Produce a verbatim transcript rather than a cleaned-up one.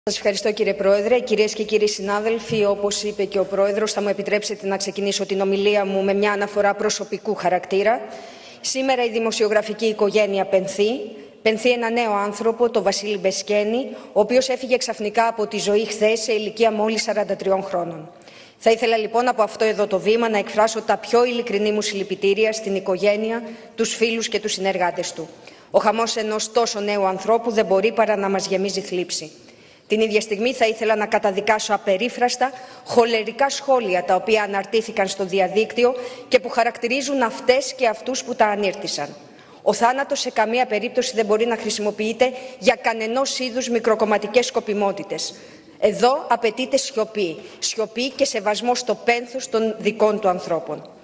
Σας ευχαριστώ, κύριε Πρόεδρε. Κυρίες και κύριοι συνάδελφοι, όπως είπε και ο Πρόεδρος, θα μου επιτρέψετε να ξεκινήσω την ομιλία μου με μια αναφορά προσωπικού χαρακτήρα. Σήμερα η δημοσιογραφική οικογένεια πενθεί. Πενθεί ένα νέο άνθρωπο, τον Βασίλη Μπεσκένη, ο οποίος έφυγε ξαφνικά από τη ζωή χθες σε ηλικία μόλις σαράντα τριών χρόνων. Θα ήθελα λοιπόν από αυτό εδώ το βήμα να εκφράσω τα πιο ειλικρινή μου συλληπιτήρια στην οικογένεια, τους φίλους και τους συνεργάτες του. Ο χαμός ενός τόσο νέου ανθρώπου δεν μπορεί παρά να μας γεμίζει θλίψη. Την ίδια στιγμή θα ήθελα να καταδικάσω απερίφραστα χολερικά σχόλια τα οποία αναρτήθηκαν στο διαδίκτυο και που χαρακτηρίζουν αυτές και αυτούς που τα ανήρτησαν. Ο θάνατος σε καμία περίπτωση δεν μπορεί να χρησιμοποιείται για κανενός είδους μικροκομματικές σκοπιμότητες. Εδώ απαιτείται σιωπή, σιωπή και σεβασμό στο πένθος των δικών του ανθρώπων.